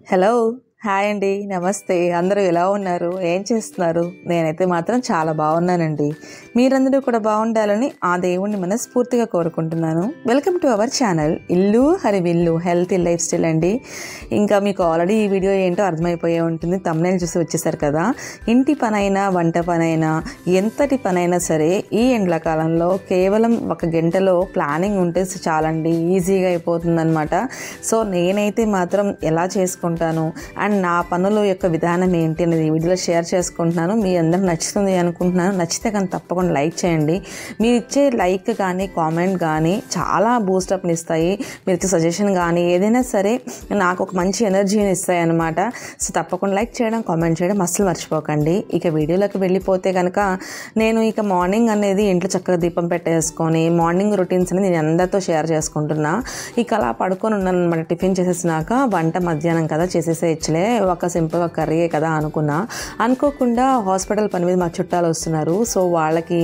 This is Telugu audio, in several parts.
హలో హాయ్ అండి నమస్తే అందరూ ఎలా ఉన్నారు ఏం చేస్తున్నారు నేనైతే మాత్రం చాలా బాగున్నానండి మీరందరూ కూడా బాగుండాలని ఆ దేవుణ్ణి మనస్ఫూర్తిగా కోరుకుంటున్నాను వెల్కమ్ టు అవర్ ఛానల్ ఇల్లు హరివిల్లు హెల్తీ లైఫ్ స్టైల్ అండి ఇంకా మీకు ఆల్రెడీ ఈ వీడియో ఏంటో అర్థమైపోయే ఉంటుంది thumbnail చూసి వచ్చేసారు కదా ఇంటి పనైనా వంట పనైనా ఎంతటి పనైనా సరే ఈ ఎండాకాలంలో కేవలం ఒక గంటలో ప్లానింగ్ ఉంటే చాలండి ఈజీగా అయిపోతుందన్నమాట సో నేనైతే మాత్రం ఎలా చేసుకుంటాను అండ్ నా పనుల యొక్క విధానం ఏంటి అనేది వీడియోలో షేర్ చేసుకుంటున్నాను మీ అందరికి నచ్చుతుంది అనుకుంటున్నాను నచ్చితే కానీ తప్పకుండా లైక్ చేయండి మీరు ఇచ్చే లైక్ కానీ కామెంట్ కానీ చాలా బూస్టప్ని ఇస్తాయి మీరు ఇచ్చే సజెషన్ కానీ ఏదైనా సరే నాకు ఒక మంచి ఎనర్జీని ఇస్తాయి అన్నమాట సో తప్పకుండా లైక్ చేయడం కామెంట్ చేయడం అస్సలు మర్చిపోకండి ఇక వీడియోలోకి వెళ్ళిపోతే కనుక నేను ఇక మార్నింగ్ అనేది ఇంట్లో చక్కగా దీపం పెట్టేసుకొని మార్నింగ్ రొటీన్స్ అనేది నేను అందరితో షేర్ చేసుకుంటున్నా ఇక అలా పడుకొని ఉన్నాను అనమాట టిఫిన్ చేసేసినాక వంట మధ్యాహ్నం కదా చేసేసేయచ్చులే ఒక సింపుల్గా కర్రీయే కదా అనుకోకుండా హాస్పిటల్ పని మీద మా చుట్టాలు వస్తున్నారు సో వాళ్ళకి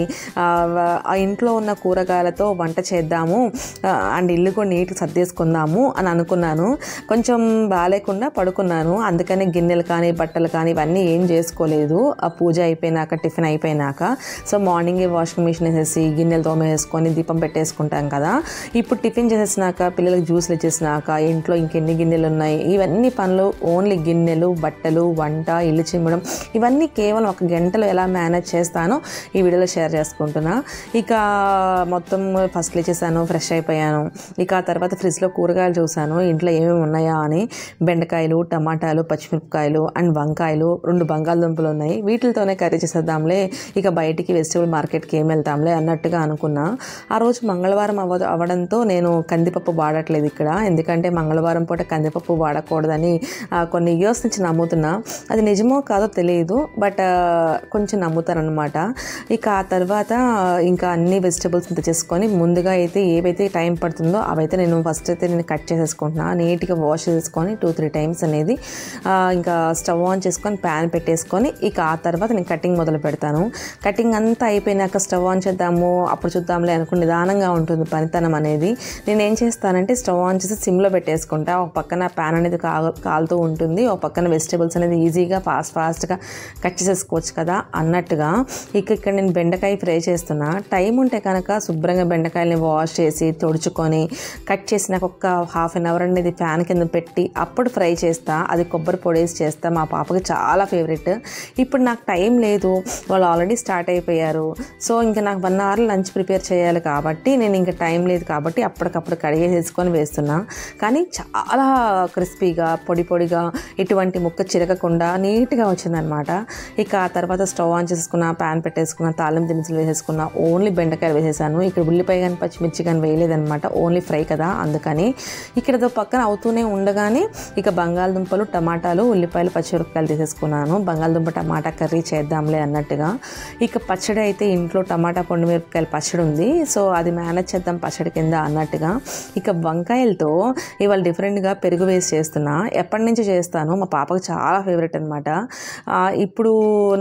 ఆ ఇంట్లో ఉన్న కూరగాయలతో వంట చేద్దాము అండ్ ఇల్లు కూడా నీట్గా సర్దేసుకుందాము అని అనుకున్నాను కొంచెం బాగాలేకుండా పడుకున్నాను అందుకని గిన్నెలు కానీ బట్టలు కానీ ఇవన్నీ ఏం చేసుకోలేదు ఆ పూజ అయిపోయినాక టిఫిన్ అయిపోయినాక సో మార్నింగే వాషింగ్ మిషన్ వేసేసి గిన్నెలు తోమేసుకొని దీపం పెట్టేసుకుంటాం కదా ఇప్పుడు టిఫిన్ చేసేసినాక పిల్లలకు జ్యూస్లు ఇచ్చేసినాక ఇంట్లో ఇంకెన్ని గిన్నెలు ఉన్నాయి ఇవన్నీ పనులు ఓన్లీ గిన్నెలు బట్టలు వంట ఇల్లు చిమ్మడం ఇవన్నీ కేవలం ఒక గంటలో ఎలా మేనేజ్ చేస్తానో ఈ వీడియోలో షేర్ చేసుకుంటున్నా ఇక మొత్తం ఫస్ట్ లేచేసాను ఫ్రెష్ అయిపోయాను ఇక ఆ తర్వాత ఫ్రిడ్జ్లో కూరగాయలు చూసాను ఇంట్లో ఏమేమి ఉన్నాయా అని బెండకాయలు టమాటాలు పచ్చిమిరపకాయలు అండ్ వంకాయలు 2 బంగాళదుంపలు ఉన్నాయి వీటితోనే కర్రీ చేసేద్దాంలే ఇక బయటికి వెజిటబుల్ మార్కెట్కి ఏం వెళ్తాంలే అన్నట్టుగా అనుకున్నా ఆ రోజు మంగళవారం అవ్వడంతో నేను కందిపప్పు వాడట్లేదు ఇక్కడ ఎందుకంటే మంగళవారం పూట కందిపప్పు వాడకూడదని కొన్ని ఇయర్స్ నుంచి నమ్ముతున్నా అది నిజమో కాదో తెలియదు బట్ కొంచెం నమ్ముతారనమాట ఇక ఆ తర్వాత ఇంకా అన్ని వెజిటబుల్స్ తెచ్చేసుకొని ముందుగా అయితే ఏవైతే టైం పడుతుందో అవైతే నేను ఫస్ట్ అయితే నేను కట్ చేసేసుకుంటున్నా నీట్గా వాష్ చేసుకొని 2-3 టైమ్స్ అనేది ఇంకా స్టవ్ ఆన్ చేసుకొని ప్యాన్ పెట్టేసుకొని ఇక ఆ తర్వాత నేను కటింగ్ మొదలు పెడతాను కటింగ్ అంతా అయిపోయినాక స్టవ్ ఆన్ చేద్దాము అప్పుడు చూద్దాంలే అనుకుని నిదానంగా ఉంటుంది పనితనం అనేది నేను ఏం చేస్తానంటే స్టవ్ ఆన్ చేసి సిమ్లో పెట్టేసుకుంటా ఒక పక్కన ప్యాన్ అనేది కాలుతూ ఉంటుంది ఒక పక్కన వెజిటబుల్స్ అనేది ఈజీగా ఫాస్ట్గా కట్ చేసేసుకోవచ్చు కదా అన్నట్టుగా ఇక్కడ నేను బెండకాయ ఫ్రై చేస్తున్నా టైం ఉంటే కనుక శుభ్రంగా బెండకాయలని వాష్ చేసి తుడుచుకొని కట్ చేసినాక ఒక హాఫ్ అన్ అవర్ అనేది ఫ్యాన్ కింద పెట్టి అప్పుడు ఫ్రై చేస్తా అది కొబ్బరి పొడేసి చేస్తా మా పాపకి చాలా ఫేవరెట్ ఇప్పుడు నాకు టైం లేదు వాళ్ళు ఆల్రెడీ స్టార్ట్ అయిపోయారు సో ఇంకా నాకు 1 అవర్ లంచ్ ప్రిపేర్ చేయాలి కాబట్టి నేను ఇంకా టైం లేదు కాబట్టి అప్పటికప్పుడు కడిగేసేసుకొని వేస్తున్నా కానీ చాలా క్రిస్పీగా పొడిగా ఎటువంటి ముక్క చిరగకుండా నీట్గా వచ్చిందనమాట ఇక ఆ తర్వాత స్టవ్ ఆన్ చేసుకున్న ప్యాన్ పెట్టేసుకున్న తాలింపు దినుసులు వేసేసుకున్న ఓన్లీ బెండకాయలు వేసేసాను ఇక్కడ ఉల్లిపాయ కానీ పచ్చిమిర్చి కానీ వేయలేదనమాట ఓన్లీ ఫ్రై కదా అందుకని ఇక్కడ పక్కన అవుతూనే ఉండగానే ఇక బంగాళదుంపలు టమాటాలు ఉల్లిపాయలు పచ్చిమిరపకాయలు తీసేసుకున్నాను బంగాళదుంప టమాటా కర్రీ చేద్దాంలే అన్నట్టుగా ఇక పచ్చడి అయితే ఇంట్లో టమాటా పండు మిరపకాయల పచ్చడి ఉంది సో అది మేనేజ్ చేద్దాం పచ్చడి కింద అన్నట్టుగా ఇక వంకాయలతో ఇవాళ డిఫరెంట్గా పెరుగు వేసి చేస్తున్నా ఎప్పటి నుంచి చేస్తాను మా పాపకు చాలా ఫేవరెట్ అనమాట ఇప్పుడు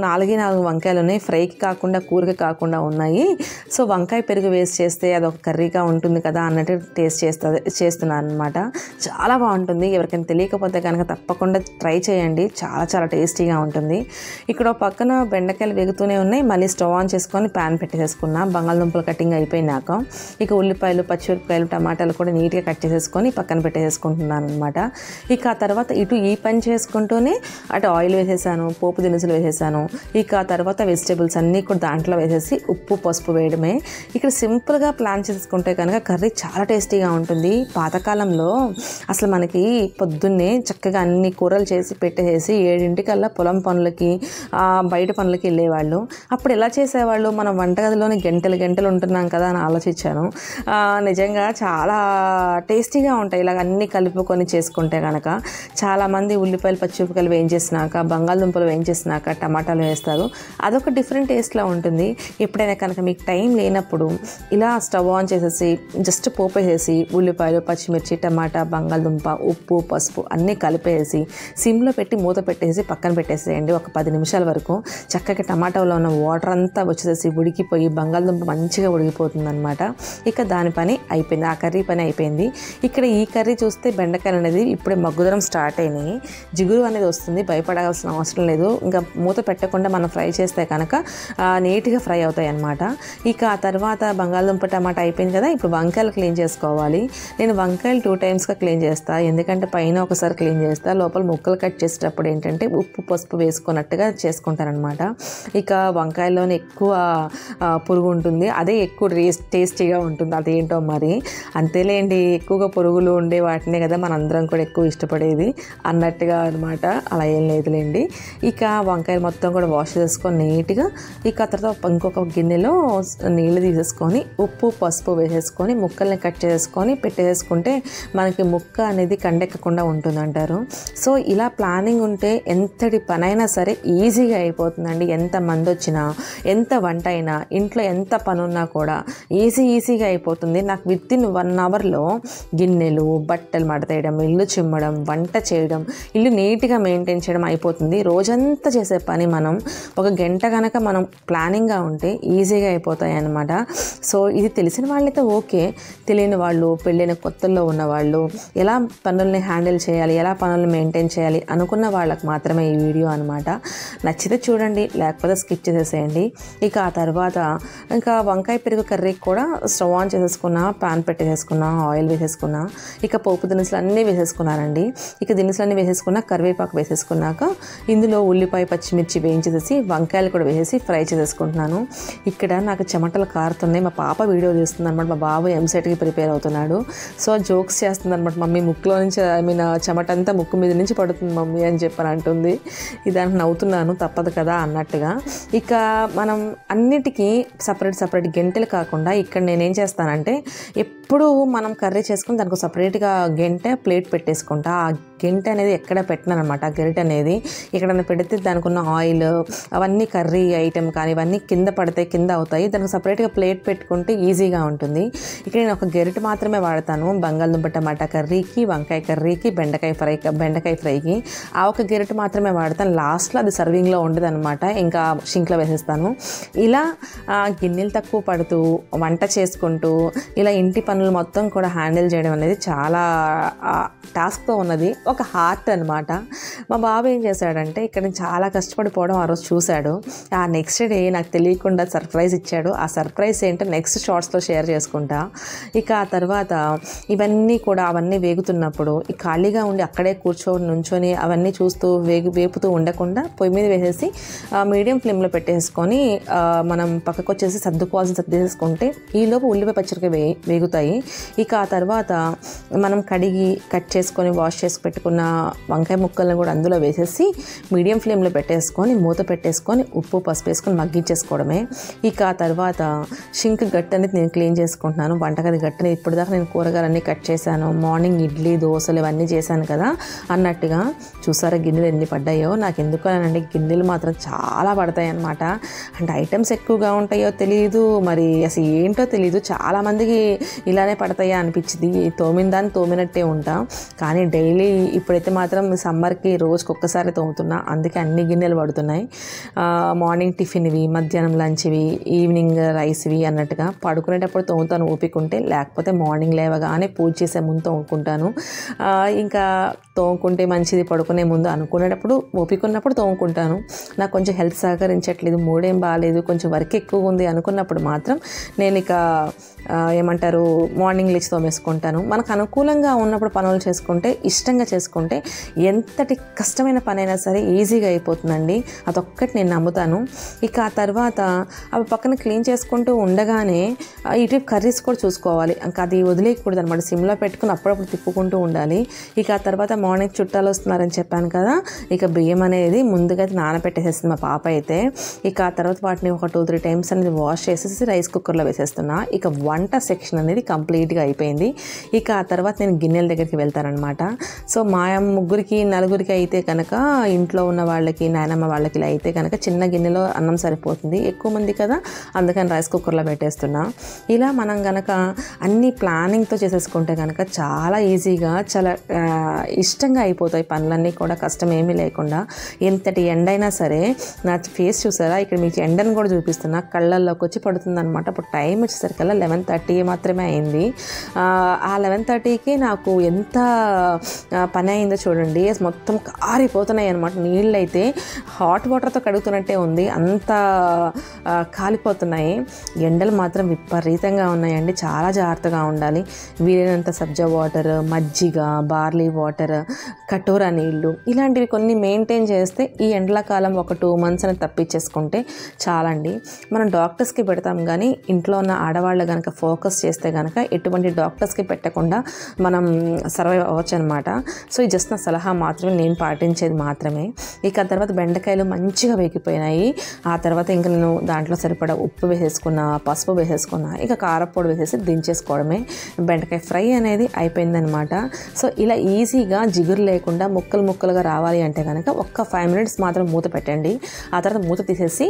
4 వంకాయలు ఉన్నాయి ఫ్రైకి కాకుండా కూరకి కాకుండా ఉన్నాయి సో వంకాయ పెరుగు వేసి చేస్తే అదొక కర్రీగా ఉంటుంది కదా అన్నట్టు టేస్ట్ చేస్తున్నాను అనమాట చాలా బాగుంటుంది ఎవరికైనా తెలియకపోతే కనుక తప్పకుండా ట్రై చేయండి చాలా టేస్టీగా ఉంటుంది ఇక్కడ పక్కన బెండకాయలు వేగుతూనే ఉన్నాయి మళ్ళీ స్టవ్ ఆన్ చేసుకొని ప్యాన్ పెట్టేసుకున్నా బంగాళదుంపలు కటింగ్ అయిపోయినాక ఇక ఉల్లిపాయలు పచ్చిమిరపకాయలు టమాటాలు కూడా నీట్గా కట్ చేసేసుకొని పక్కన పెట్టేసుకుంటున్నాను అనమాట ఇక ఆ తర్వాత ఇటు ఈ పని చేసుకుంటూనే అటు ఆయిల్ వేసేసాను పోపు దినుసులు వేసేసాను ఇక ఆ తర్వాత వెజిటేబుల్స్ అన్నీ కూడా దాంట్లో వేసేసి ఉప్పు పసుపు వేయడమే ఇక్కడ సింపుల్గా ప్లాన్ చేసుకుంటే కనుక కర్రీ చాలా టేస్టీగా ఉంటుంది పాతకాలంలో అసలు మనకి పొద్దున్నే చక్కగా అన్ని కూరలు చేసి పెట్టేసి 7 పొలం పనులకి బయట పనులకి వెళ్ళేవాళ్ళు అప్పుడు ఎలా చేసేవాళ్ళు మనం వంటగదిలోని గంటలు ఉంటున్నాం కదా అని ఆలోచించాను నిజంగా చాలా టేస్టీగా ఉంటాయి ఇలాగ అన్నీ కలుపుకొని చేసుకుంటే కనుక చాలామంది ఉల్లిపాయలు పచ్చిమిరపకాయలు వేయించేసినాక బంగాళదుంపలు వేయించేసినాక టమాటాలు వేస్తారు అదొక డిఫరెంట్ టేస్ట్లో ఉంటుంది ఎప్పుడైనా కనుక మీకు టైం లేనప్పుడు ఇలా స్టవ్ ఆన్ చేసేసి జస్ట్ పోపు వేసేసి ఉల్లిపాయలు పచ్చిమిర్చి టమాటా బంగాళదుంప ఉప్పు పసుపు అన్నీ కలిపేసి సిమ్లో పెట్టి మూత పెట్టేసి పక్కన పెట్టేసేయండి ఒక 10 నిమిషాల వరకు చక్కగా టమాటాలో ఉన్న వాటర్ అంతా వచ్చేసి ఉడికిపోయి బంగాళదుంప మంచిగా ఉడికిపోతుంది అనమాట ఇక దాని పని అయిపోయింది ఆ కర్రీ పని అయిపోయింది ఇక్కడ ఈ కర్రీ చూస్తే బెండకాయలు అనేది ఇప్పుడే మగ్గుదనం స్టార్ట్ అయినాయి జిగురు అనేది వస్తుంది, భయపడాల్సిన అవసరం లేదు. ఇంకా మూత పెట్టకుండా మనం ఫ్రై చేస్తే కనుక నీట్గా ఫ్రై అవుతాయి అన్నమాట. ఇక ఆ తర్వాత బంగాళదుంప టమాటా అయిపోయింది కదా, ఇప్పుడు వంకాయలు క్లీన్ చేసుకోవాలి. నేను వంకాయలు 2 టైమ్స్గా క్లీన్ చేస్తాను, ఎందుకంటే పైన ఒకసారి క్లీన్ చేస్తా, లోపల ముక్కలు కట్ చేసేటప్పుడు ఏంటంటే ఉప్పు పసుపు వేసుకున్నట్టుగా చేసుకుంటాను అనమాట. ఇక వంకాయల్లోనే ఎక్కువ పురుగు ఉంటుంది, అదే ఎక్కువ టేస్టీగా ఉంటుంది, అదేంటో మరి అంతేలేండి. ఎక్కువగా పురుగులు ఉండే వాటినే కదా మనందరం కూడా ఎక్కువ ఇష్టపడేది అన్నట్టుగా అనమాట. అలా ఏం లేదులేండి. ఇక వంకాయలు మొత్తం కూడా వాష్ చేసుకొని నీట్గా ఇక తర్వాత ఇంకొక గిన్నెలో నీళ్ళు తీసేసుకొని ఉప్పు పసుపు వేసేసుకొని ముక్కల్ని కట్ చేసుకొని పెట్టేసుకుంటే మనకి ముక్క అనేది కండెక్కకుండా ఉంటుంది అంటారు. సో ఇలా ప్లానింగ్ ఉంటే ఎంతటి పనైనా సరే ఈజీగా అయిపోతుందండి. ఎంత మంది వచ్చినా, ఎంత వంట అయినా, ఇంట్లో ఎంత పని ఉన్నా కూడా ఈజీగా అయిపోతుంది. నాకు వితిన్ 1 అవర్లో గిన్నెలు, బట్టలు మడతేయడం, ఇల్లు చిమ్మడం, వంట చేయడం, ఇల్లు నీట్గా మెయింటైన్ చేయడం అయిపోతుంది. రోజంతా చేసే పని మనం 1 గంట కనుక మనం ప్లానింగ్గా ఉంటే ఈజీగా అయిపోతాయి అన్నమాట. సో ఇది తెలిసిన వాళ్ళైతే ఓకే, తెలియని వాళ్ళు, పెళ్ళైన కొత్తల్లో ఉన్నవాళ్ళు, ఎలా పనుల్ని హ్యాండిల్ చేయాలి, ఎలా పనులను మెయింటైన్ చేయాలి అనుకున్న వాళ్ళకి మాత్రమే ఈ వీడియో అనమాట. నచ్చితే చూడండి, లేకపోతే స్కిప్ చేసేసేయండి. ఇక ఆ తర్వాత ఇంకా వంకాయ పెరుగు కర్రీకి కూడా స్టవ్ ఆన్ చేసేసుకున్నా, పాన్ పెట్టేసుకున్నా, ఆయిల్ వేసేసుకున్నా, ఇక పోపు దినుసులు అన్నీ వేసేసుకున్నానండి. ఇక దినుసులన్నీ వేసేసుకున్నా, కరివేపాకు వేసేసుకున్నాక ఇందులో ఉల్లిపాయ పచ్చిమిర్చి వేయించేసి వంకాయలు కూడా వేసేసి ఫ్రై చేసేసుకుంటున్నాను. ఇక్కడ నాకు చెమటలు కారుతున్నాయి, మా పాప వీడియో తీస్తుంది అనమాట. మా బాబు ఎంసెట్కి ప్రిపేర్ అవుతున్నాడు. సో జోక్స్ చేస్తుంది అనమాట, మమ్మీ ముక్కులో నుంచి చెమట అంతా ముక్కు మీద నుంచి పడుతుంది మమ్మీ అని చెప్పని అంటుంది. దానికి నవ్వుతున్నాను, తప్పదు కదా అన్నట్టుగా. ఇక మనం అన్నిటికీ సపరేట్ గెంటెలు కాకుండా ఇక్కడ నేనేం చేస్తానంటే, ఎప్పుడు మనం కర్రీ చేసుకుని దానికి సపరేట్గా ప్లేట్ పెట్టేసుకుంటా. ఆ గెంట అనేది ఎక్కడ పెట్టినాను అనమాట. ఆ గెరిట అనేది ఎక్కడైనా పెడితే దానికి ఉన్న ఆయిల్ అవన్నీ కర్రీ ఐటెం కానీ ఇవన్నీ కింద పడితే కింద అవుతాయి. దానికి సపరేట్గా ప్లేట్ పెట్టుకుంటే ఈజీగా ఉంటుంది. ఇక్కడ నేను ఒక గెరిట మాత్రమే వాడతాను బంగాళదుంప టమాటా కర్రీకి, వంకాయ కర్రీకి, బెండకాయ ఫ్రైకి. ఆ ఒక గెరిట మాత్రమే వాడతాను. లాస్ట్లో అది సర్వింగ్లో ఉండదు అనమాట, ఇంకా షింక్లో వేసేస్తాను. ఇలా గిన్నెలు తక్కువ పడుతూ వంట చేసుకుంటూ ఇలా ఇంటి పనులు మొత్తం కూడా హ్యాండిల్ చేయడం అనేది చాలా టాస్క్తో ఉన్నది, ఒక హార్ట్ అనమాట. మా బాబు ఏం చేశాడంటే, ఇక్కడ నేను చాలా కష్టపడిపోవడం ఆ రోజు చూశాడు. ఆ నెక్స్ట్ డే నాకు తెలియకుండా సర్ప్రైజ్ ఇచ్చాడు. ఆ సర్ప్రైజ్ ఏంటో నెక్స్ట్ షార్ట్స్లో షేర్ చేసుకుంటా. ఇక ఆ తర్వాత ఇవన్నీ కూడా అవన్నీ వేగుతున్నప్పుడు ఈ ఖాళీగా ఉండి అక్కడే నుంచొని అవన్నీ చూస్తూ వేపుతూ ఉండకుండా పొయ్యి మీద వేసేసి మీడియం ఫ్లేమ్లో పెట్టేసుకొని మనం పక్కకు వచ్చేసి సర్దేసుకుంటే ఈలోపు ఉల్లిపాయ పచ్చిమిరపకాయ వేగుతాయి. ఇక ఆ తర్వాత మనం కడిగి కట్ చేసుకొని వాష్ చేసి పెట్టుకున్న వంకాయ ముక్కలను కూడా అందులో వేసేసి మీడియం ఫ్లేమ్లో పెట్టేసుకొని మూత పెట్టేసుకొని ఉప్పు పసుపు వేసుకొని మగ్గించేసుకోవడమే. ఇక ఆ తర్వాత షింక్ గట్టు అనేది నేను క్లీన్ చేసుకుంటున్నాను. వంటగది గట్టుని ఇప్పటిదాకా నేను కూరగాయలన్నీ కట్ చేశాను, మార్నింగ్ ఇడ్లీ దోశలు ఇవన్నీ చేశాను కదా అన్నట్టుగా. చూసారా గిన్నెలు ఎన్ని పడ్డాయో? నాకు ఎందుకు అనండి, గిన్నెలు మాత్రం చాలా పడతాయి అన్నమాట. అంటే ఐటమ్స్ ఎక్కువగా ఉంటాయో తెలియదు, మరి అసలు ఏంటో తెలియదు. చాలామందికి ఇలానే పడతాయా అనిపించింది. తోమిన దాన్ని తోమినట్టే ఉంటా, కానీ డైలీ ఇప్పుడైతే మాత్రం సమ్మర్కి రోజుకి ఒక్కసారి తోముతున్నా, అందుకే అన్ని గిన్నెలు పడుతున్నాయి. మార్నింగ్ టిఫిన్వి, మధ్యాహ్నం లంచ్వి, ఈవినింగ్ రైస్వి అన్నట్టుగా. పడుకునేటప్పుడు తోముతాను ఓపిక ఉంటే, లేకపోతే మార్నింగ్ లేవగానే పూజ చేసే ముందు తోముకుంటాను. ఇంకా తోముకుంటే మంచిది పడుకునే ముందు అనుకునేటప్పుడు, ఓపిక ఉన్నప్పుడు తోముకుంటాను. నాకు కొంచెం హెల్త్ సహకరించట్లేదు, మూడేం బాగాలేదు, కొంచెం వర్క్ ఎక్కువ ఉంది అనుకున్నప్పుడు మాత్రం నేను ఇక ఏమంటారు మార్నింగ్ లేచి తోమేసుకుంటాను. మనకు అనుకూలంగా ఉన్నప్పుడు పనులు చేసుకుంటే, ఇష్టంగా చేసుకుంటే ఎంతటి కష్టమైన పనైనా సరే ఈజీగా అయిపోతుందండి. అదొక్కటి నేను నమ్ముతాను. ఇక ఆ తర్వాత అవి పక్కన క్లీన్ చేసుకుంటూ ఉండగానే ఇటు కర్రీస్ కూడా చూసుకోవాలి. ఇంకా అది వదిలేయకూడదు అనమాట, సిమ్లో పెట్టుకుని అప్పుడప్పుడు తిప్పుకుంటూ ఉండాలి. ఇక ఆ తర్వాత మార్నింగ్ చుట్టాలు వస్తున్నారని చెప్పాను కదా, ఇక బియ్యం అనేది ముందుగా నానబెట్టేసేసింది మా పాప అయితే. ఇక ఆ తర్వాత వాటిని ఒక 2-3 టైమ్స్ అనేది వాష్ చేసేసి రైస్ కుక్కర్లో వేసేస్తున్నా. ఇక వంట సెక్షన్ అనేది కంప్లీట్గా అయిపోయింది. ఇక ఆ తర్వాత నేను గిన్నెల దగ్గరికి వెళ్తానమాట. సో మా ముగ్గురికి నలుగురికి అయితే కనుక, ఇంట్లో ఉన్న వాళ్ళకి నాయనమ్మ వాళ్ళకి ఇలా అయితే కనుక చిన్న గిన్నెలో అన్నం సరిపోతుంది. ఎక్కువ మంది కదా, అందుకని రైస్ కుక్కర్లో పెట్టేస్తున్నా. ఇలా మనం కనుక అన్ని ప్లానింగ్తో చేసేసుకుంటే కనుక చాలా ఈజీగా, చాలా కష్టంగా అయిపోతాయి పనులన్నీ కూడా, కష్టం ఏమీ లేకుండా. ఎంతటి ఎండైనా సరే నా ఫేస్ చూసారా, ఇక్కడ మీకు ఎండను కూడా చూపిస్తున్నా, కళ్ళల్లోకి వచ్చి పడుతుంది అనమాట. ఇప్పుడు టైం వచ్చేసరికల్లా 11:30 మాత్రమే అయింది. ఆ 11:30కి నాకు ఎంత పని అయిందో చూడండి. మొత్తం కారిపోతున్నాయి అనమాట. నీళ్ళు అయితే హాట్ వాటర్తో కడుగుతున్నట్టే ఉంది, అంత కాలిపోతున్నాయి. ఎండలు మాత్రం విపరీతంగా ఉన్నాయండి. చాలా జాగ్రత్తగా ఉండాలి. వీలైనంత సబ్జా వాటర్, మజ్జిగ, బార్లీ వాటర్, కటోరా నీళ్ళు ఇలాంటివి కొన్ని మెయింటైన్ చేస్తే ఈ ఎండాకాలం ఒక 2 months అని తప్పించేసుకుంటే చాలండి. మనం డాక్టర్స్కి పెడతాం కానీ ఇంట్లో ఉన్న ఆడవాళ్ళు కనుక ఫోకస్ చేస్తే కనుక ఎటువంటి డాక్టర్స్కి పెట్టకుండా మనం సర్వైవ్ అవ్వచ్చు అనమాట. సో ఇది జస్ట్ నా సలహా మాత్రమే, నేను పాటించేది మాత్రమే. ఇక తర్వాత బెండకాయలు మంచిగా వేగిపోయినాయి. ఆ తర్వాత ఇంకా నేను దాంట్లో సరిపడా ఉప్పు వేసేసుకున్నా, పసుపు వేసేసుకున్నా, ఇక కారపొడి వేసేసి దించేసుకోవడమే. బెండకాయ ఫ్రై అనేది అయిపోయిందనమాట. సో ఇలా ఈజీగా జిగురు లేకుండా ముక్కలు ముక్కలుగా రావాలి అంటే కనుక ఒక్క 5 minutes మాత్రం మూత పెట్టండి. ఆ తర్వాత మూత తీసేసి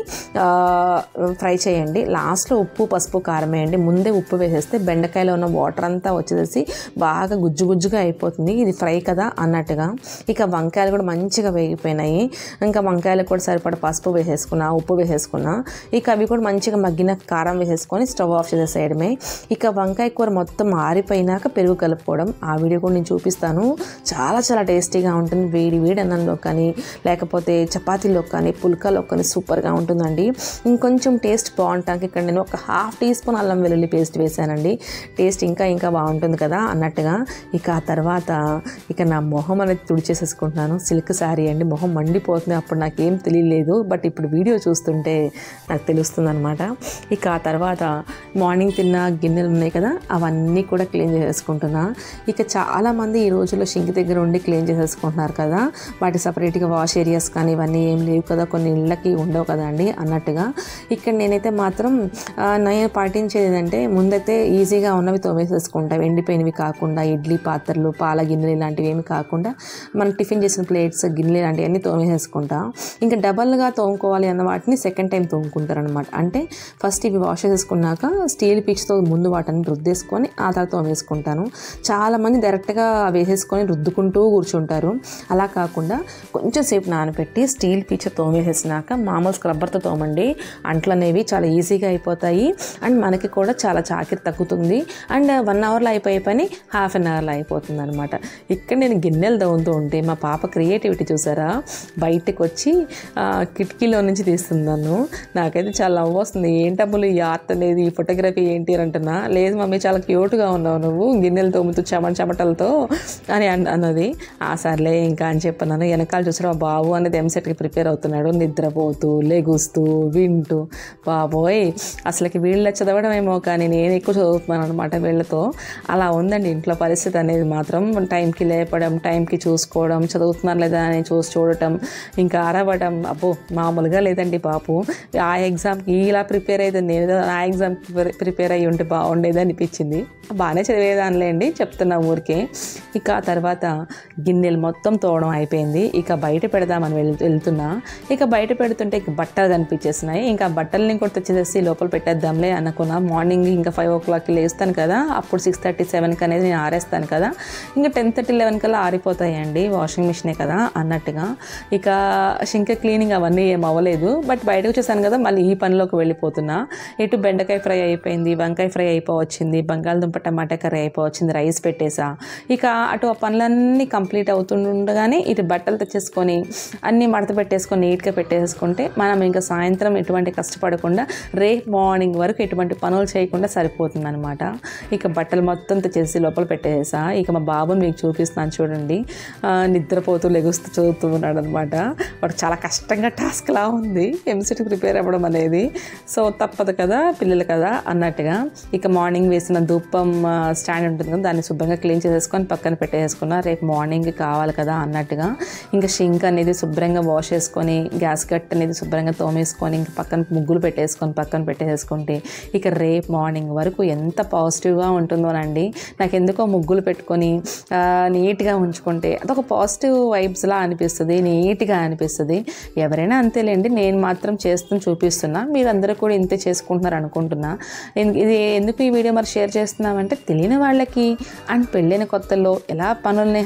ఫ్రై చేయండి. లాస్ట్లో ఉప్పు, పసుపు, కారం వేయండి. ముందే ఉప్పు వేసేస్తే బెండకాయలో ఉన్న వాటర్ అంతా వచ్చేసి బాగా గుజ్జు గుజ్జుగా అయిపోతుంది, ఇది ఫ్రై కదా అన్నట్టుగా. ఇక వంకాయలు కూడా మంచిగా వేగిపోయినాయి. ఇంకా వంకాయలు కూడా సరిపడా పసుపు వేసేసుకున్నా, ఉప్పు వేసేసుకున్నా. ఇక అవి కూడా మంచిగా మగ్గిన కారం వేసేసుకొని స్టవ్ ఆఫ్ చేసేసేయడమే. ఇక వంకాయ కూర మొత్తం ఆరిపోయినాక పెరుగు కలుపుకోవడం, ఆ వీడియో కూడా నేను చూపిస్తాను. చాలా చాలా టేస్టీగా ఉంటుంది. వేడి వేడి అన్నంలో కానీ లేకపోతే చపాతీలో కానీ పుల్కాలో కానీ సూపర్గా ఉంటుందండి. ఇంకొంచెం టేస్ట్ బాగుంటానికి ఇక్కడ నేను ఒక 1/2 teaspoon అల్లం వెల్లుల్లి పేస్ట్ వేసానండి. టేస్ట్ ఇంకా ఇంకా బాగుంటుంది కదా అన్నట్టుగా. ఇక ఆ తర్వాత ఇక నా మొహం అనేది తుడిచేసేసుకుంటున్నాను. సిల్క్ శారీ అండి, మొహం మండిపోతుంది. అప్పుడు నాకేం తెలియలేదు, బట్ ఇప్పుడు వీడియో చూస్తుంటే నాకు తెలుస్తుంది అనమాట. ఇక ఆ తర్వాత మార్నింగ్ తిన్న గిన్నెలు ఉన్నాయి కదా, అవన్నీ కూడా క్లీన్ చేసేసుకుంటున్నా. ఇక చాలామంది ఈ రోజుల్లో షింక్ దగ్గర ఉండి క్లీన్ చేసేసుకుంటున్నారు కదా, వాటి సపరేట్గా వాష్ ఏరియాస్ కానీ ఇవన్నీ ఏం లేవు కదా, కొన్ని ఇళ్ళకి ఉండవు కదండి అన్నట్టుగా. ఇక్కడ నేనైతే మాత్రం నేను పాటించేది ఏంటంటే ముందైతే ఈజీగా ఉన్నవి తోమేసేసుకుంటా, ఎండిపోయినవి కాకుండా. ఇడ్లీ పాత్రలు, పాల గిన్నెలు ఇలాంటివి ఏమి కాకుండా మనం టిఫిన్ చేసిన ప్లేట్స్, గిన్నెలు ఇలాంటివన్నీ తోమేసేసుకుంటా. ఇంకా డబల్గా తోముకోవాలి అన్న వాటిని సెకండ్ టైం తోముకుంటారు అనమాట. అంటే ఫస్ట్ ఇవి వాష్ చేసుకున్నాక స్టీల్ పిచ్తో ముందు వాటిని రుద్దేసుకొని ఆ తర్వాత తోమేసుకుంటాను. చాలామంది డైరెక్ట్గా వేసేసుకొని రుద్దుకుంటూ కూర్చుంటారు. అలా కాకుండా కొంచెం సేపు నానబెట్టి స్టీల్ పిచ్ తోమేసేసినాక మామూలు స్క్రబ్బర్తో తోమండి. అంట్లు అనేవి చాలా ఈజీగా అయిపోతాయి అండ్ మనకి కూడా చాలా చాకిరి తగ్గుతుంది. అండ్ 1 hourలో అయిపోయే పని 1/2 hourలో అయిపోతుంది అనమాట. ఇక్కడ నేను గిన్నెలు తోముతూ ఉంటే మా పాప క్రియేటివిటీ చూసారా, బయటకు వచ్చి కిటికీలో నుంచి తీస్తుంది నన్ను. నాకైతే చాలా నవ్వు వస్తుంది. ఏంటమ్ములు ఈ ఆర్ట్ అనేది, ఈ ఫోటోగ్రఫీ ఏంటి అని అంటున్నా. లేదు మమ్మీ చాలా క్యూట్గా ఉన్నావు నువ్వు గిన్నెలు తోముతూ చెమటలతో అని అన్నది. సర్లే ఇంకా అని చెప్పన్నాను. వెనకాల చూసాడు ఆ బాబు అనేది ఎంసెట్కి ప్రిపేర్ అవుతున్నాడు, నిద్రపోతూ లెగుస్తూ వింటూ. బాబోయ్ అసలుకి వీళ్ళ చదవడం ఏమో కానీ నేను ఎక్కువ చదువుతున్నాను అనమాట వీళ్ళతో. అలా ఉందండి ఇంట్లో పరిస్థితి అనేది మాత్రం. టైంకి లేపడం, టైంకి చూసుకోవడం, చదువుతున్నారు లేదా అని చూడటం, ఇంకా అరవడం. అబ్బో మామూలుగా లేదండి బాబు. ఆ ఎగ్జామ్కి ఇలా ప్రిపేర్ అయితే నేను ఆ ఎగ్జామ్కి ప్రిపేర్ అయ్యి ఉంటే బాగుండేది అనిపించింది. బాగానే చదివేదానిలేండి, చెప్తున్నా ఊరికే. ఇక ఆ తర్వాత గిన్నెలు మొత్తం తోవడం అయిపోయింది. ఇక బయట పెడదామని వెళ్తున్నా. ఇక బయట పెడుతుంటే ఇక బట్టలు కనిపించేసినాయి. ఇంకా బట్టలని కూడా తెచ్చేసి లోపల పెట్టేద్దాంలే అనుకున్నా. మార్నింగ్ ఇంకా 5 o'clockకి లేస్తాను కదా, అప్పుడు 6:30, 7కి అనేది నేను ఆరేస్తాను కదా, ఇంకా 10:30, 11 కల్లా ఆరిపోతాయండి, వాషింగ్ మిషనే కదా అన్నట్టుగా. ఇక షింక్ క్లీనింగ్ అవన్నీ ఏం అవ్వలేదు, బట్ బయటకు వచ్చేసాను కదా, మళ్ళీ ఈ పనిలోకి వెళ్ళిపోతున్నా. ఇటు బెండకాయ ఫ్రై అయిపోయింది, వంకాయ ఫ్రై అయిపోవచ్చింది, బంగాళదుంప టమాటా కర్రీ అయిపోవచ్చింది, రైస్ పెట్టేసా. ఇక అటు ఆ పనులన్నీ కంప్లీట్ అవుతుండగానే ఇటు బట్టలు తెచ్చేసుకొని అన్నీ మడత పెట్టేసుకొని నీట్గా పెట్టేసుకుంటే మనం ఇంకా సాయంత్రం ఎటువంటి కష్టపడకుండా రేపు మార్నింగ్ వరకు ఎటువంటి పనులు చేయకుండా సరిపోతుంది అనమాట. ఇక బట్టలు మొత్తం తెచ్చేసి లోపల పెట్టేసా. ఇక మా బాబుని మీకు చూపిస్తున్నాను చూడండి, నిద్రపోతూ లెగుస్తూ చదువుతూ ఉన్నాడు అనమాట. వాడు చాలా కష్టంగా టాస్క్లా ఉంది ఎంసెట్కి ప్రిపేర్ అవ్వడం అనేది. సో తప్పదు కదా, పిల్లలు కదా అన్నట్టుగా. ఇక మార్నింగ్ వేసిన ధూపం స్టాండ్ ఉంటుంది కదా, దాన్ని శుభ్రంగా క్లీన్ చేసేసుకొని పక్కన పెట్టేసుకున్నా, రేపు మార్నింగ్ కావాలి కదా అన్నట్టుగా. ఇంకా షింక్ అనేది శుభ్రంగా వాష్ చేసుకొని, గ్యాస్ కట్ అనేది శుభ్రంగా తోమేసుకొని, ఇంకా పక్కన ముగ్గులు పెట్టేసుకొని పక్కన పెట్టేసుకుంటే ఇక రేపు మార్నింగ్ వరకు ఎంత పాజిటివ్గా ఉంటుందోనండి. నాకు ఎందుకో ముగ్గులు పెట్టుకొని నీట్గా ఉంచుకుంటే అదొక పాజిటివ్ వైబ్స్లా అనిపిస్తుంది, నీట్గా అనిపిస్తుంది. ఎవరైనా అంతేలేండి, నేను మాత్రం చేస్తూ చూపిస్తున్నా, మీరందరూ కూడా ఇంతే చేసుకుంటున్నారు అనుకుంటున్నా. ఇది ఎందుకు ఈ వీడియో మరి షేర్ చేస్తున్నామంటే తెలియని వాళ్ళకి అండ్ పెళ్ళైన కొత్తల్లో ఎలా పనుల్ని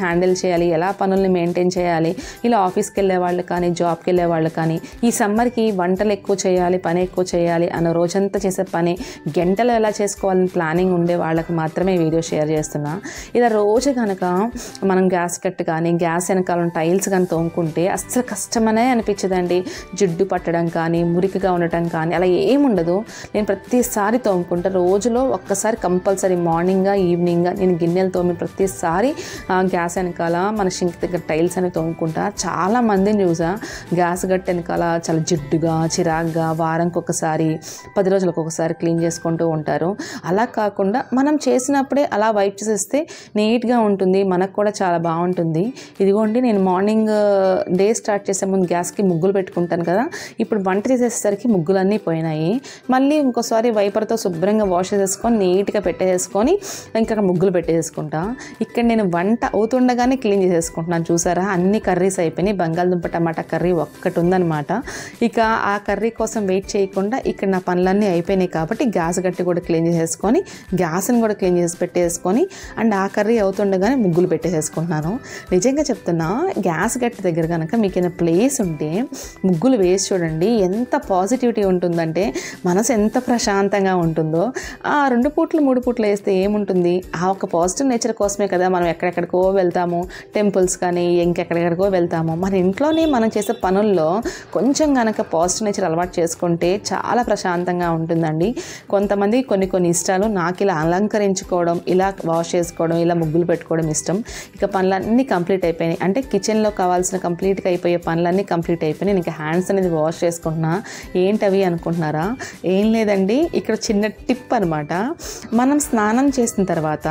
హ్యాండిల్ చేయాలి, ఎలా పనుల్ని మెయింటైన్ చేయాలి, ఇలా ఆఫీస్కి వెళ్ళే వాళ్ళు కానీ జాబ్కి వెళ్ళే వాళ్ళు కానీ ఈ సమ్మర్కి వంటలు ఎక్కువ చేయాలి, పని ఎక్కువ చేయాలి అన్న రోజంతా చేసే పని గంటలు ఎలా చేసుకోవాలని ప్లానింగ్ ఉండే వాళ్ళకి మాత్రమే వీడియో షేర్ చేస్తున్నా. ఇలా రోజు కనుక మనం గ్యాస్ కట్ కానీ గ్యాస్ వెనకాల టైల్స్ కానీ తోముకుంటే అస్సలు కష్టమనే అనిపించదండి. జిడ్డు పట్టడం కానీ మురికిగా ఉండటం కానీ అలా ఏముండదు. నేను ప్రతిసారి తోముకుంటా. రోజులో ఒక్కసారి కంపల్సరీ మార్నింగ్గా ఈవినింగ్గా నేను గిన్నెలు తోమి ప్రతిసారి గ్యాస్ వెనకాల మన షింక్ దగ్గర టైల్స్ అనేవి తోముకుంటా. చాలా మందిని చూసా గ్యాస్ గట్టు వెనకాల చాలా జిడ్డుగా చిరాగ్గా వారానికి ఒకసారి 10 రోజులకు ఒకసారి క్లీన్ చేసుకుంటూ ఉంటారు. అలా కాకుండా మనం చేసినప్పుడే అలా వైప్ చేసేస్తే నీట్గా ఉంటుంది, మనకు కూడా చాలా బాగుంటుంది. ఇదిగోండి నేను మార్నింగ్ డే స్టార్ట్ చేసే ముందు గ్యాస్కి ముగ్గులు పెట్టుకుంటాను కదా, ఇప్పుడు వంట చేసేసరికి ముగ్గులన్నీ పోయినాయి. మళ్ళీ ఇంకోసారి వైపర్తో శుభ్రంగా వాష్ చేసేసుకొని నీట్గా పెట్టేసుకొని ఇంకా ముగ్గులు పెట్టేసుకుంటా. ఇక్కడ నేను వంట అవుతుండగానే క్లీన్ చేసేసుకుంటున్నాను. చూసారా అన్ని కర్రీస్ అయిపోయినాయి. బంగాళదుంప టమాటా కర్రీ ఒక్కటి ఉందన్నమాట. ఇక ఆ కర్రీ కోసం వెయిట్ చేయకుండా ఇక్కడ నా పనులన్నీ అయిపోయినాయి కాబట్టి గ్యాస్ గట్టి కూడా క్లీన్ చేసేసుకొని గ్యాస్ని కూడా క్లీన్ చేసి పెట్టేసుకొని అండ్ ఆ కర్రీ అవుతుండగానే ముగ్గులు పెట్టేసుకుంటున్నాను. నిజంగా చెప్తున్నా, గ్యాస్ గట్టి దగ్గర కనుక మీకు ఏదైనా ప్లేస్ ఉంటే ముగ్గులు వేసి చూడండి, ఎంత పాజిటివిటీ ఉంటుందంటే మనసు ఎంత ప్రశాంతంగా ఉంటుందో. 2 పూట్లు 3 పూట్లు వేస్తే ఏముంటుంది, ఆ ఒక పాజిటివ్ నేచర్ కోసమే కదా మనం ఎక్కడెక్కడికో వెళ్తాము, టెంపుల్స్ కానీ ఇంకెక్కడెక్కడికో వెళ్తాము. మన ఇంట్లోనే మనం చేసే పనుల్లో కొంచెం కనుక పాజిటివ్ నేచర్ అలవాటు చేసుకుంటే చాలా ప్రశాంతంగా ఉంటుందండి. కొంతమంది కొన్ని ఇష్టాలు. నాకు ఇలా అలంకరించుకోవడం, ఇలా వాష్ చేసుకోవడం, ఇలా ముగ్గులు పెట్టుకోవడం ఇష్టం. ఇక పనులన్నీ కంప్లీట్ అయిపోయినాయి. అంటే కిచెన్లో కావాల్సిన కంప్లీట్గా అయిపోయే పనులన్నీ కంప్లీట్ అయిపోయినాయి. ఇంకా హ్యాండ్స్ అనేది వాష్ చేసుకుంటున్నా. ఏంటవి అనుకుంటున్నారా? ఏం లేదండి, ఇక్కడ చిన్న టిప్ అనమాట. మనం స్నానం చేసిన తర్వాత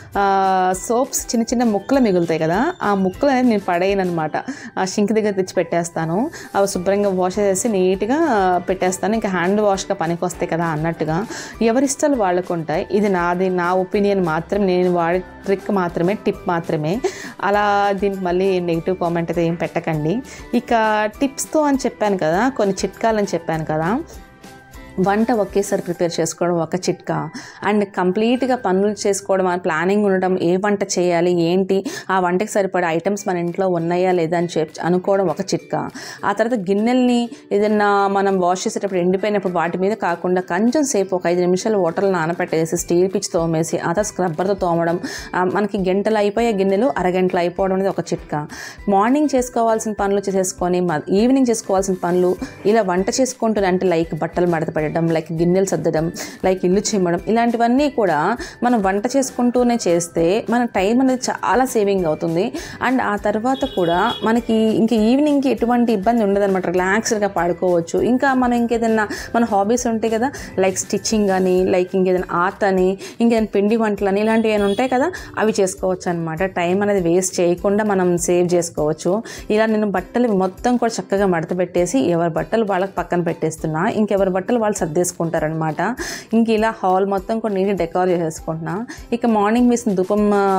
సోప్స్ చిన్న చిన్న ముక్కలు మిగులుతాయి కదా, ఆ ముక్కలు అనేది నేను పడేయను అనమాట. ఆ షింక్ దగ్గర తెచ్చి పెట్టేస్తాను. అవి శుభ్రంగా వాష్ చేసి నీట్గా పెట్టేస్తాను. ఇంకా హ్యాండ్ వాష్గా పనికి వస్తాయి కదా అన్నట్టుగా. ఎవరి ఇష్టాలు వాళ్ళకు ఉంటాయి. ఇది నా ఒపీనియన్ మాత్రమే, నేను వాడే ట్రిక్ మాత్రమే, టిప్ మాత్రమే. అలా దీనికి మళ్ళీ నెగిటివ్ కామెంట్ అయితే ఏం పెట్టకండి. ఇక టిప్స్తో అని చెప్పాను కదా, కొన్ని చిట్కాలని చెప్పాను కదా. వంట ఒకేసారి ప్రిపేర్ చేసుకోవడం ఒక చిట్కా. అండ్ కంప్లీట్గా పనులు చేసుకోవడం, ఆ ప్లానింగ్ ఉండడం, ఏ వంట చేయాలి ఏంటి, ఆ వంటకి సరిపడే ఐటమ్స్ మన ఇంట్లో ఉన్నాయా లేదా అని అనుకోవడం ఒక చిట్కా. ఆ తర్వాత గిన్నెల్ని ఏదన్నా మనం వాష్ చేసేటప్పుడు ఎండిపోయినప్పుడు వాటి మీద కాకుండా కొంచెం సేపు ఒక 5 నిమిషాలు వాటర్లో నానపెట్టేసి స్టీల్ పిచ్ తోమేసి ఆ తర్వాత స్క్రబ్బర్తో తోమడం. మనకి గంటలు అయిపోయే గిన్నెలు అరగంటలు అయిపోవడం అనేది ఒక చిట్కా. మార్నింగ్ చేసుకోవాల్సిన పనులు చేసేసుకొని ఈవినింగ్ చేసుకోవాల్సిన పనులు ఇలా వంట చేసుకుంటూ, అంటే లైక్ బట్టలు మడత లైక్ గిన్నెలు సర్దడం, లైక్ ఇల్లు చిమ్మడం, ఇలాంటివన్నీ కూడా మనం వంట చేసుకుంటూనే చేస్తే మన టైం అనేది చాలా సేవింగ్ అవుతుంది. అండ్ ఆ తర్వాత కూడా మనకి ఇంకా ఈవినింగ్కి ఎటువంటి ఇబ్బంది ఉండదు అనమాట. రిలాక్స్డ్గా పడుకోవచ్చు. ఇంకా మనం ఇంకేదైనా మన హాబీస్ ఉంటాయి కదా, లైక్ స్టిచ్చింగ్ అని, లైక్ ఇంకేదైనా ఆర్ట్ అని, ఇంకేదైనా పిండి వంటలు అని, ఇలాంటివి ఏమైనా ఉంటాయి కదా, అవి చేసుకోవచ్చు అనమాట. టైం అనేది వేస్ట్ చేయకుండా మనం సేవ్ చేసుకోవచ్చు. ఇలా నేను బట్టలు మొత్తం కూడా చక్కగా మడత పెట్టేసి ఎవరి బట్టలు వాళ్ళకి పక్కన పెట్టేస్తున్నా. ఇంకెవరి బట్టలు వాళ్ళు సర్దేసుకుంటారనమాట. ఇంక ఇలా హాల్ మొత్తం కూడా నీట్గా డెకార్ చేసేసుకుంటున్నా. ఇక మార్నింగ్ వేసిన ధూపం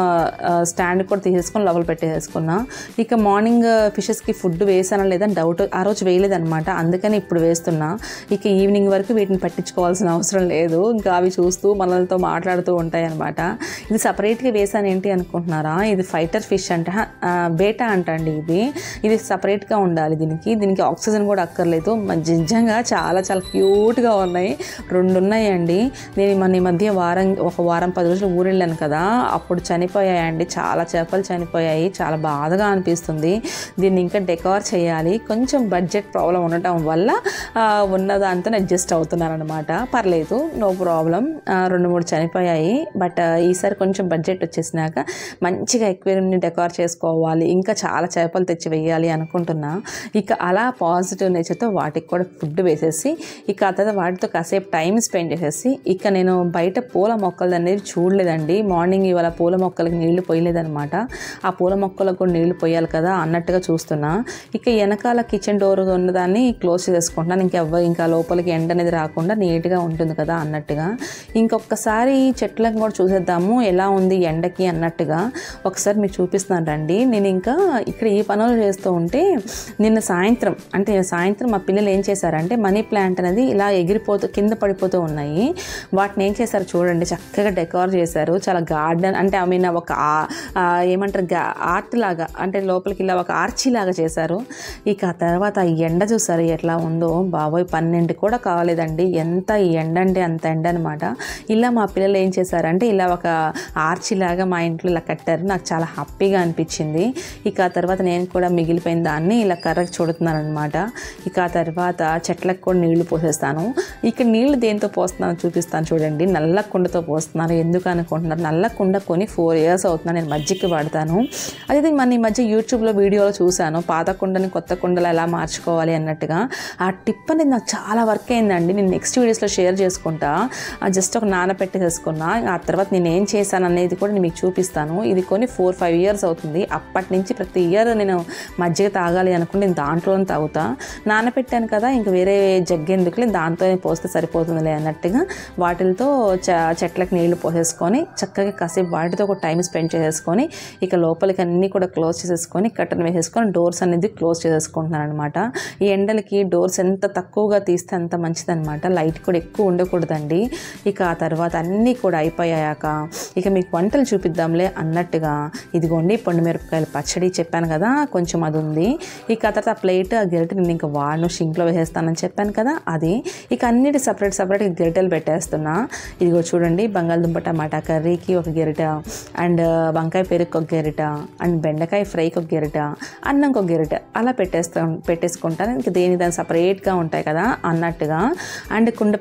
స్టాండ్ కూడా తీసేసుకొని లోపల పెట్టేసుకున్నా. ఇక మార్నింగ్ ఫిషెస్కి ఫుడ్ వేసానా లేదా డౌట్, ఆ రోజు వేయలేదనమాట, అందుకని ఇప్పుడు వేస్తున్నా. ఇక ఈవినింగ్ వరకు వీటిని పట్టించుకోవాల్సిన అవసరం లేదు. ఇంకా అవి చూస్తూ మనలతో మాట్లాడుతూ ఉంటాయి అనమాట. ఇది సపరేట్గా వేసాను ఏంటి అనుకుంటున్నారా? ఇది ఫైటర్ ఫిష్ అంట, బేటా అంట అండి. ఇది సపరేట్గా ఉండాలి. దీనికి ఆక్సిజన్ కూడా అక్కర్లేదు. నిజంగా చాలా చాలా క్యూట్గా ఉన్నాయి. 2 ఉన్నాయండి. నేను ఈ మధ్య ఒక వారం 10 రోజులు ఊరు వెళ్ళాను కదా, అప్పుడు చనిపోయాయండి. చాలా చేపలు చనిపోయాయి. చాలా బాధగా అనిపిస్తుంది. దీన్ని ఇంకా డెకార్ చేయాలి. కొంచెం బడ్జెట్ ప్రాబ్లం ఉండటం వల్ల ఉన్న దాంతో అడ్జస్ట్ అవుతున్నాను అనమాట. పర్లేదు, నో ప్రాబ్లం. 2-3 చనిపోయాయి. బట్ ఈసారి కొంచెం బడ్జెట్ వచ్చేసినాక మంచిగా ఎక్వేరియంని డెకార్ చేసుకోవాలి. ఇంకా చాలా చేపలు తెచ్చి వేయాలి అనుకుంటున్నా. ఇక అలా పాజిటివ్ నేచర్తో వాటికి కూడా ఫుడ్ వేసేసి ఇక ఆ తర్వాత వాటితో కాసేపు టైం స్పెండ్ చేసేసి ఇక నేను బయట పూల మొక్కలు అనేది చూడలేదండి. మార్నింగ్ ఇవాళ పూల మొక్కలకి నీళ్లు పోయలేదనమాట. ఆ పూల మొక్కలకు కూడా నీళ్లు పోయాలి కదా అన్నట్టుగా చూస్తున్నా. ఇక వెనకాల కిచెన్ డోర్ ఉన్నదాన్ని క్లోజ్ చేసుకుంటున్నాను. ఇంకా లోపలికి ఎండ అనేది రాకుండా నీట్గా ఉంటుంది కదా అన్నట్టుగా. ఇంకొకసారి చెట్లను కూడా చూసేద్దాము ఎలా ఉంది ఎండకి అన్నట్టుగా ఒకసారి మీకు చూపిస్తున్నాను రండి. నేను ఇంకా ఇక్కడ ఈ పనులు చేస్తూ ఉంటే నిన్న సాయంత్రం మా పిల్లలు ఏం చేశారంటే మనీ ప్లాంట్ అనేది ఇలా ఎగిరిపోతూ కింద పడిపోతూ ఉన్నాయి. వాటిని ఏం చేశారు చూడండి, చక్కగా డెకోర్ చేశారు. చాలా గార్డెన్ అంటే ఐ మీన్ ఒక ఏమంటారు ఆర్ట్ లాగా, అంటే లోపలికి ఇలా ఒక ఆర్చీ లాగా చేశారు. ఇక ఆ తర్వాత ఈ ఎండ చూసారు ఎట్లా ఉందో, బాబోయ్ 12 కూడా కాలేదండి. ఎంత ఈ ఎండ అంటే అంత ఎండ అనమాట. ఇలా మా పిల్లలు ఏం చేశారంటే ఇలా ఒక ఆర్చీ లాగా మా ఇంట్లో ఇలా కట్టారు. నాకు చాలా హ్యాపీగా అనిపించింది. ఇక ఆ తర్వాత నేను కూడా మిగిలిపోయిన దాన్ని ఇలా కర్రకి చూడుతున్నాను అనమాట. ఇక ఆ తర్వాత చెట్లకు కూడా నీళ్లు పోసేస్తాను. ఇక్కడ నీళ్లు దేంతో పోస్తున్నాను చూపిస్తాను చూడండి. నల్ల కుండతో పోస్తున్నాను. ఎందుకు అనుకుంటున్నారు, నల్ల కుండ కొని 4 years అవుతున్నాను. నేను మజ్జిగకి వాడతాను. అదే మన ఈ మధ్య యూట్యూబ్లో వీడియోలో చూశాను, పాత కుండని కొత్త కుండలు ఎలా మార్చుకోవాలి అన్నట్టుగా. ఆ టిప్ అనేది నాకు చాలా వర్క్ అయిందండి. నేను నెక్స్ట్ వీడియోస్లో షేర్ చేసుకుంటా. జస్ట్ ఒక నానబెట్టేసుకున్నా. ఆ తర్వాత నేను ఏం చేశాను అనేది కూడా నేను మీకు చూపిస్తాను. ఇది కొని 4-5 years అవుతుంది. అప్పటి నుంచి ప్రతి ఇయర్ నేను మజ్జిగ తాగాలి అనుకుంటే నేను దాంట్లోనే తాగుతా. నానబెట్టాను కదా, ఇంక వేరే జగ్గు ఎందుకులే, దాంతోనే పోస్తే సరిపోతుందిలే అన్నట్టుగా వాటితో చెట్లకు నీళ్లు పోసేసుకొని చక్కగా కాసేపు వాటితో ఒక టైం స్పెండ్ చేసేసుకొని ఇక లోపలికి అన్నీ కూడా క్లోజ్ చేసేసుకొని కర్టన్ వేసేసుకొని డోర్స్ అనేది క్లోజ్ చేసేసుకుంటున్నాను అనమాట. ఈ ఎండలకి డోర్స్ ఎంత తక్కువగా తీస్తే అంత మంచిదన్నమాట. లైట్ కూడా ఎక్కువ ఉండకూడదండి. ఇక ఆ తర్వాత అన్నీ కూడా అయిపోయాక ఇక మీకు వంటలు చూపిద్దాంలే అన్నట్టుగా ఇదిగోండి పండుమిరపకాయల పచ్చడి చెప్పాను కదా, కొంచెం అది ఉంది. ఇక ఆ తర్వాత ఆ ప్లేట్ ఆ గెరిట నేను ఇంకా వాడను, షింక్లో వేసేస్తానని చెప్పాను కదా అది. ఇక అన్నిటి సపరేట్ గెరిటెలు పెట్టేస్తున్నా. ఇదిగో చూడండి, బంగాళదుంప టమాటా కర్రీకి ఒక గెరిట, అండ్ వంకాయ పెరుగుకి ఒక గెరిట, అండ్ బెండకాయ ఫ్రైకి ఒక గెరిట, అన్నంకి ఒక గెరిట, అలా పెట్టేసుకుంటాను. ఇంక దాని సపరేట్గా ఉంటాయి కదా అన్నట్టుగా. అండ్ కుండ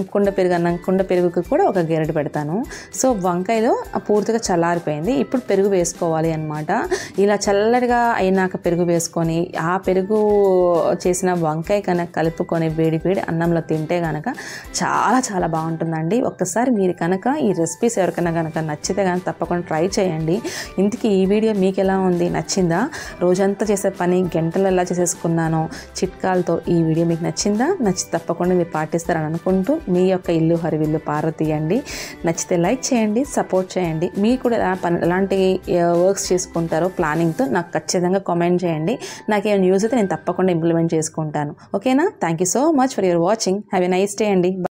పెరుగుకి కూడా ఒక గెరిట పెడతాను. సో వంకాయలో పూర్తిగా చల్లారిపోయింది. ఇప్పుడు పెరుగు వేసుకోవాలి అనమాట. ఇలా చల్లడిగా అయినాక పెరుగు వేసుకొని ఆ పెరుగు చేసిన వంకాయ కనుక కలుపుకొని వేడి అన్నంలో తింటే కనుక చాలా చాలా బాగుంటుందండి. ఒక్కసారి మీరు కనుక ఈ రెసిపీస్ ఎవరికైనా కనుక నచ్చితే కనుక తప్పకుండా ట్రై చేయండి. ఇంతకీ ఈ వీడియో మీకు ఎలా ఉంది, నచ్చిందా? రోజంతా చేసే పని గంటలు ఎలా చేసేసుకున్నానో చిట్కాలతో ఈ వీడియో మీకు నచ్చిందా? నచ్చి తప్పకుండా మీరు పాటిస్తారని అనుకుంటూ మీ యొక్క ఇల్లు హరివిల్లు పారతీయండి. నచ్చితే లైక్ చేయండి, సపోర్ట్ చేయండి. మీరు కూడా ఎలాంటి వర్క్స్ చేసుకుంటారో ప్లానింగ్తో నాకు ఖచ్చితంగా కామెంట్ చేయండి. నాకేమైనా న్యూస్ అయితే నేను తప్పకుండా ఇంప్లిమెంట్ చేసుకుంటాను. ఓకేనా? Thank you so much for your watching. Have a nice day అండి.